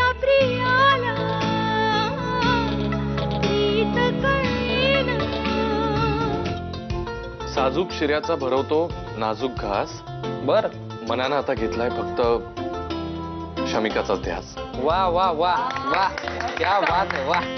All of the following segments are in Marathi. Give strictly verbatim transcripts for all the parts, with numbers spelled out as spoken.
प्रियाला प्रीत कळेना. साजूक शिऱ्याचा भरवतो नाजूक घास. बर मनानं आता घेतलाय फक्त शमिकाचा ध्यास. वा वा वा वा, क्या बात है, वा.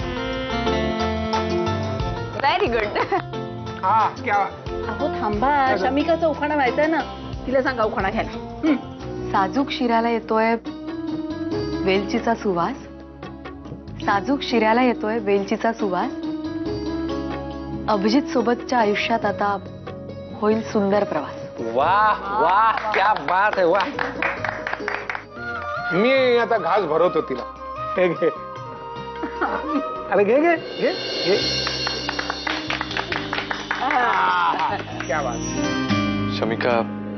Very good. हा क्या. अहो थांबा, शमिकाचा उखाणा व्हायचाय ना, तिला सांगा उखाणा घ्यायला. साजूक शिऱ्याला येतोय वेलचीचा सुवास. साजूक शिऱ्याला येतोय वेलचीचा सुवास. अभिजित सोबतच्या आयुष्यात आता होईल सुंदर प्रवास. वाह वाह, क्या बात है, वाह. मी आता घास भरवतो तिला. हे घे. अरे घे घे घे घे. क्या बात. शमिका,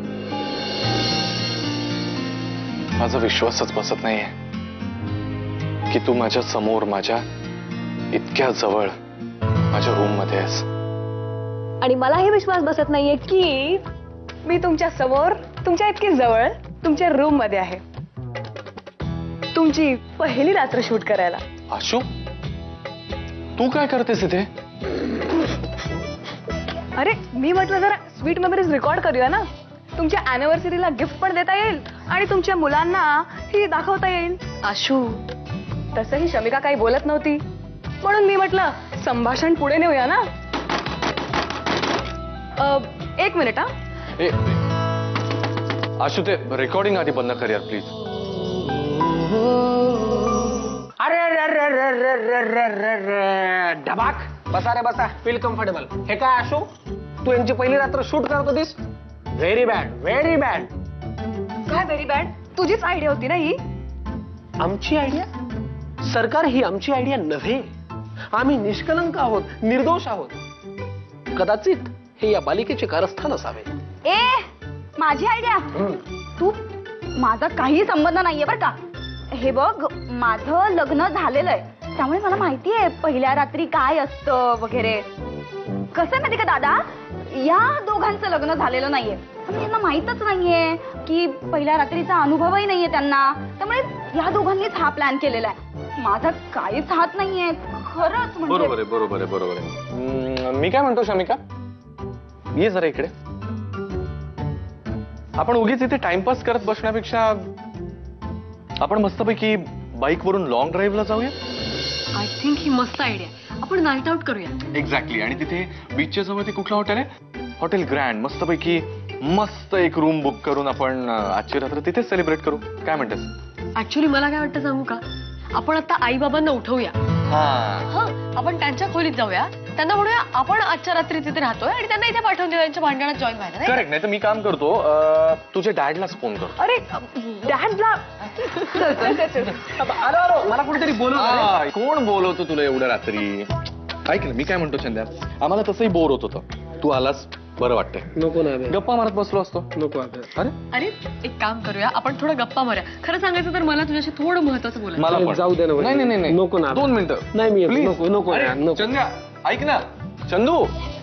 माझा विश्वासच बसत नाहीये की तू माझ्या समोर, माझ्या इतक्या जवळ माझ्या रूम मध्ये आहेस. आणि मला हे विश्वास बसत नाहीये की मी तुमच्या समोर, तुमच्या इतकी जवळ, तुमच्या रूम मध्ये आहे, तुमची पहिली रात्र शूट करायला. आशू, तू काय करतेस इथे? अरे मी म्हटलं जरा स्वीट मेमरीज रेकॉर्ड करूया ना. तुमच्या अॅनिव्हर्सरीला गिफ्ट पण देता येईल आणि तुमच्या मुलांना ही दाखवता येईल. आशू, तसंही शमिका काही बोलत नव्हती म्हणून मी म्हटलं संभाषण पुढे नेऊया ना. अ, एक मिनिट हा. ए, आशू, ते रेकॉर्डिंग आधी बंद कर यार प्लीज. अरे अरे अरे अरे अरे अरे अरे अरे ढबाक. बसा रे बसा, फील कम्फर्टेबल. हे काय आशू, तू यांची पहिली रात्र शूट करत होतीस? Very bad, very bad. काय व्हेरी बॅड? तुझीच आयडिया होती ना ही? आमची आयडिया? सरकार ही आमची आयडिया नव्हे. आम्ही निष्कलंक आहोत, निर्दोष आहोत. कदाचित हे या बालिकेचे कारस्थान असावे. ए, माझी आयडिया. तू, माझा काही संबंध नाहीये बरं का. हे बघ, माझं लग्न झालेलं आहे, त्यामुळे मला माहिती आहे पहिल्या रात्री काय असतं वगैरे. कसं माहिती का दादा, या दोघांचं लग्न झालेलं नाहीये, त्यामुळे यांना माहीतच नाहीये की पहिल्या रात्रीचा अनुभवही नाहीये त्यांना. त्यामुळे या दोघांनीच हा प्लॅन केलेला आहे. माझा काहीच हात नाहीये खरंच. म्हणजे बरोबर आहे, बरोबर आहे, बरोबर आहे. हम्म, मी काय म्हणतो शमिका, ये जरा इकडे. आपण उगीच इथे टाइमपास करत बसण्यापेक्षा आपण मस्तपैकी बाईक वरून लॉंग ड्राईव्हला जाऊया. आय थिंक ही मस्त आयडिया. आपण नाईट आउट करूया. एक्झॅक्टली. आणि तिथे बीचच्या जवळ ते कुठलं हॉटेल आहे? Hotel grand. मस्तपैकी मस्त एक रूम बुक करून आपण आजची रात्र तिथेच सेलिब्रेट करू. काय म्हणतेस? ऍक्च्युली मला काय वाटतं सांगू का, आपण आता आई बाबांना उठवूया. हा, आपण त्यांच्या खोलीत जाऊया, त्यांना म्हणूया आपण आजच्या रात्री तिथे राहतोय आणि त्यांना इथे पाठवून देऊ त्यांच्या भांडणात जॉईन व्हायला. नाही? करेक्ट. नाही तर मी काम करतो, अं, तुझ्या डॅडलाच फोन करतो. अरे डॅडला. आलो आलो, मला कुठेतरी बोलव. आ, कोण बोलवतो तुला एवढ्या रात्री? ऐक ना, मी काय म्हणतो चंद्या, आम्हाला तसंही बोर होत होतं, तू आलास बरं वाटतंय. नको ना, गप्पा मारत बसलो असतो. नको. अरे अरे एक काम करूया, आपण थोडं गप्पा मारूया. खरं सांगायचं तर मला तुझ्याशी थोडं महत्वाचं बोलायचं. मला पण. जाऊ दे ना. नाही नाही नाही, नको ना. दोन मिनिटं. नाही मी Please. नको नको अरे, नको. चंद्या ऐक ना. चंदू